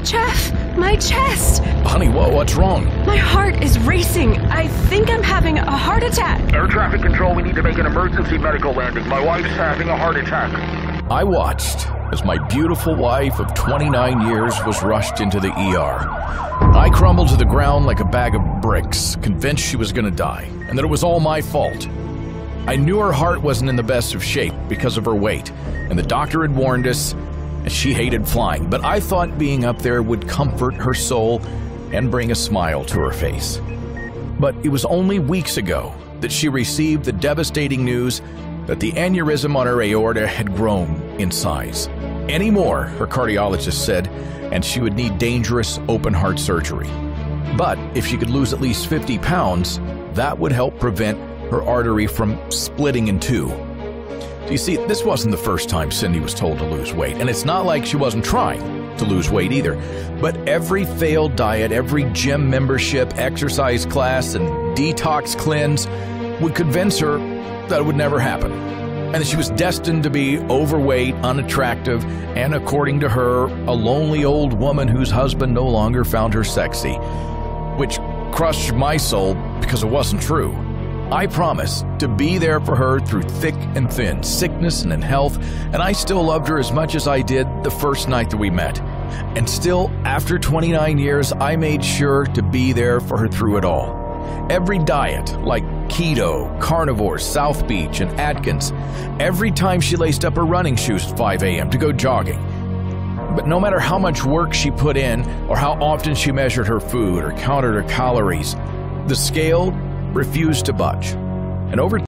Jeff, my chest! Honey, what's wrong? My heart is racing. I think I'm having a heart attack. Air traffic control, we need to make an emergency medical landing. My wife's having a heart attack. I watched as my beautiful wife of 29 years was rushed into the ER. I crumbled to the ground like a bag of bricks, convinced she was going to die, and that it was all my fault. I knew her heart wasn't in the best of shape because of her weight, and the doctor had warned us, and she hated flying, but I thought being up there would comfort her soul and bring a smile to her face. But it was only weeks ago that she received the devastating news that the aneurysm on her aorta had grown in size. Any more, her cardiologist said, and she would need dangerous open-heart surgery. But if she could lose at least 50 pounds, that would help prevent her artery from splitting in two. You see, this wasn't the first time Cindy was told to lose weight, and it's not like she wasn't trying to lose weight either. But every failed diet, every gym membership, exercise class, and detox cleanse would convince her that it would never happen, and that she was destined to be overweight, unattractive, and according to her, a lonely old woman whose husband no longer found her sexy, which crushed my soul because it wasn't true. I promised to be there for her through thick and thin, sickness and in health, and I still loved her as much as I did the first night that we met. And still, after 29 years, I made sure to be there for her through it all. Every diet, like keto, carnivore, South Beach, and Atkins, every time she laced up her running shoes at 5 a.m. to go jogging. But no matter how much work she put in, or how often she measured her food or counted her calories, the scale refused to budge. And over